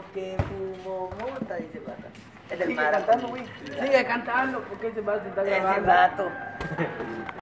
que fumo mota, dice el vato. Es del Sigue Mara. cantando, güey. Sigue cantando porque ese vato está Ese grabando. vato.